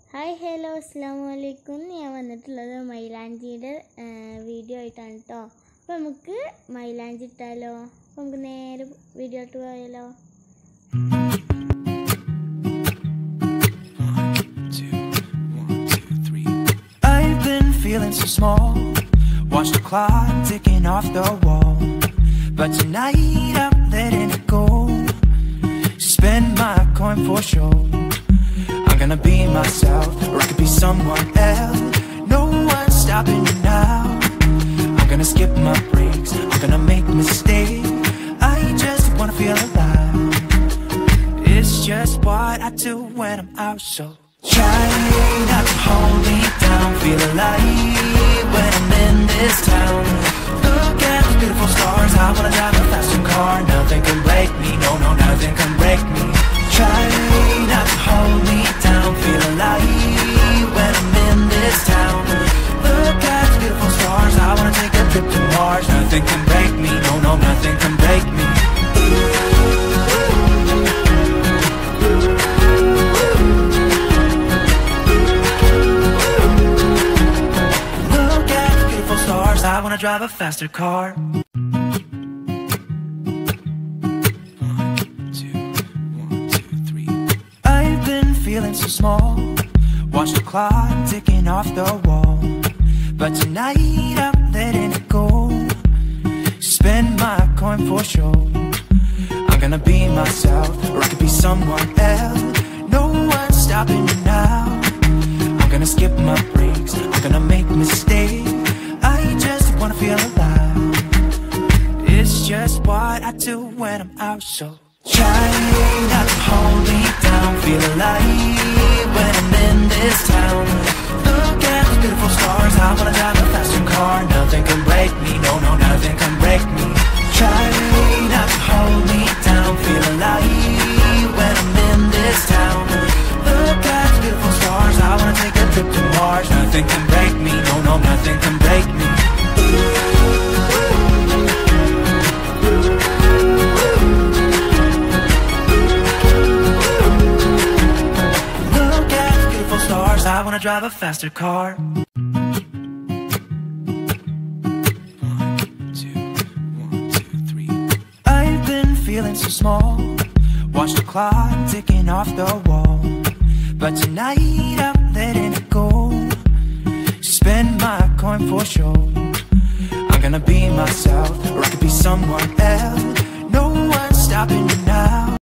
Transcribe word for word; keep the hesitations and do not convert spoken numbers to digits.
Hi hello അസ്സാമു അലൈക്കും. ഞാൻ വന്നിട്ടുള്ളത് മൈലാഞ്ചിയുടെ വീഡിയോ ആയിട്ടാണ് കേട്ടോ. അപ്പോൾ നമുക്ക് മൈലാഞ്ചി ഇട്ടാലോ? അപ്പോൾ നമുക്ക് നേരെ വീഡിയോ ഇട്ട് പോയാലോ? I've been feeling so small, watch the clock ticking off the wall, but tonight I'm letting it go. Spend my coin for sure. I'm gonna be myself, or I could be someone else. No one's stopping me now. I'm gonna skip my breaks, I'm gonna make mistakes. I just wanna feel alive. It's just what I do when I'm out, so try not to hold me down. Feel alive when I'm in this town. Look at the beautiful stars, I wanna drive a faster car. Nothing can break me, no, no, nothing can break me. Try not to hold me down. Feel alive when I'm in this town. Look at the beautiful stars, I wanna take a trip to Mars. Nothing can break me, no, no, nothing can break me. Look at the beautiful stars, I wanna drive a faster car. Feeling so small, watch the clock ticking off the wall, but tonight I'm letting it go. Spend my coin for sure. I'm gonna be myself, or I could be someone else. No one's stopping me now. I'm gonna skip my breaks, I'm gonna make mistakes. I just wanna feel alive. It's just what I do when I'm out, so try not to hold me down. Feel alive when I'm in this town. Look at the beautiful stars, I wanna drive a faster car. Nothing can break me, no, no, nothing can break me. Try not to hold me down. Feel alive when I'm in this town. Look at the beautiful stars, I wanna take a trip to Mars. Nothing can break me, no, no, nothing can break me. I wanna drive a faster car. One, two, one, two, three. I've been feeling so small, watch the clock ticking off the wall, but tonight I'm letting it go. Spend my coin for sure. I'm gonna be myself, or I could be someone else. No one's stopping me now.